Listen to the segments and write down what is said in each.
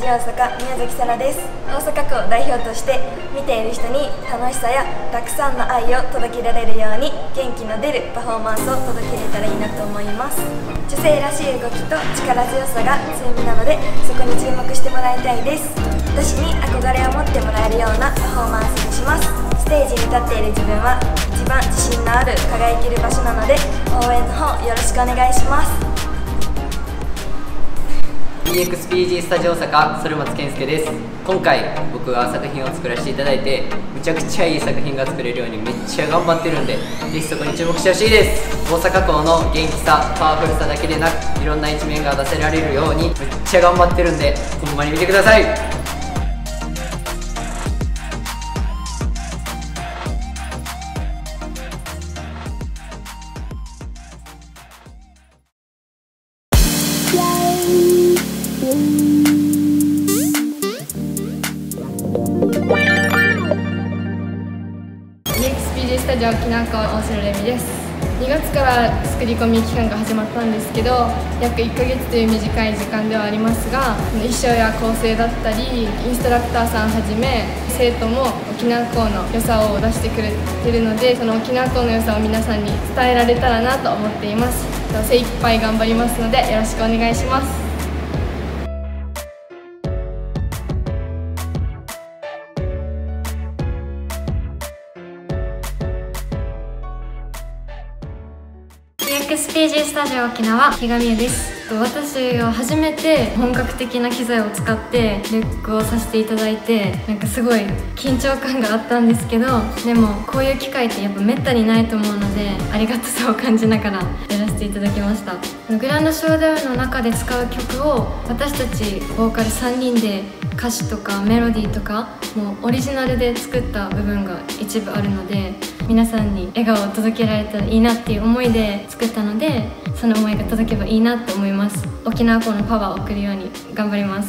ジ大阪宮崎沙羅です。大阪区を代表として見ている人に楽しさやたくさんの愛を届けられるように元気の出るパフォーマンスを届けれたらいいなと思います。女性らしい動きと力強さが強みなので、そこに注目してもらいたいです。私に憧れを持ってもらえるようなパフォーマンスにします。ステージに立っている自分は一番自信のある輝ける場所なので、応援の方よろしくお願いします。 EXPG スタジオ大阪反松健介です。今回僕が作品を作らせていただいて、むちゃくちゃいい作品が作れるようにめっちゃ頑張ってるんで、ぜひそこに注目してほしいです。大阪校の元気さ、パワフルさだけでなく、いろんな一面が出せられるようにめっちゃ頑張ってるんで、ほんまに見てください。 EXPG スタジオ沖縄校大城レミです。2月から作り込み期間が始まったんですけど、約1ヶ月という短い時間ではありますが、衣装や構成だったりインストラクターさんはじめ生徒も沖縄校の良さを出してくれてるので、その沖縄校の良さを皆さんに伝えられたらなと思っています。精一杯頑張りますのでよろしくお願いします。 EXPG スタジオ沖縄比嘉美優です。私が初めて本格的な機材を使ってレックをさせていただいて、なんかすごい緊張感があったんですけど、でもこういう機会ってやっぱめったにないと思うので、ありがたさを感じながらやらせていただきました。グランドショーダウンの中で使う曲を私たちボーカル3人で歌詞とかメロディーとかもうオリジナルで作った部分が一部あるので、皆さんに笑顔を届けられたらいいなっていう思いで作ったので、その思いが届けばいいなと思います。沖縄校のパワーを送るように頑張ります。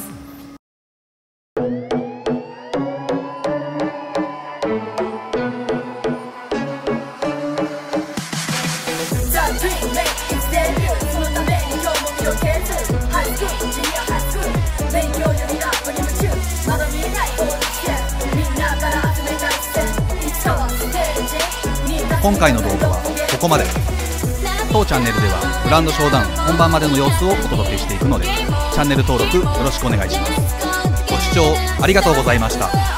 今回の動画はここまで。当チャンネルではグランドショーダウン本番までの様子をお届けしていくので、チャンネル登録よろしくお願いします。ご視聴ありがとうございました。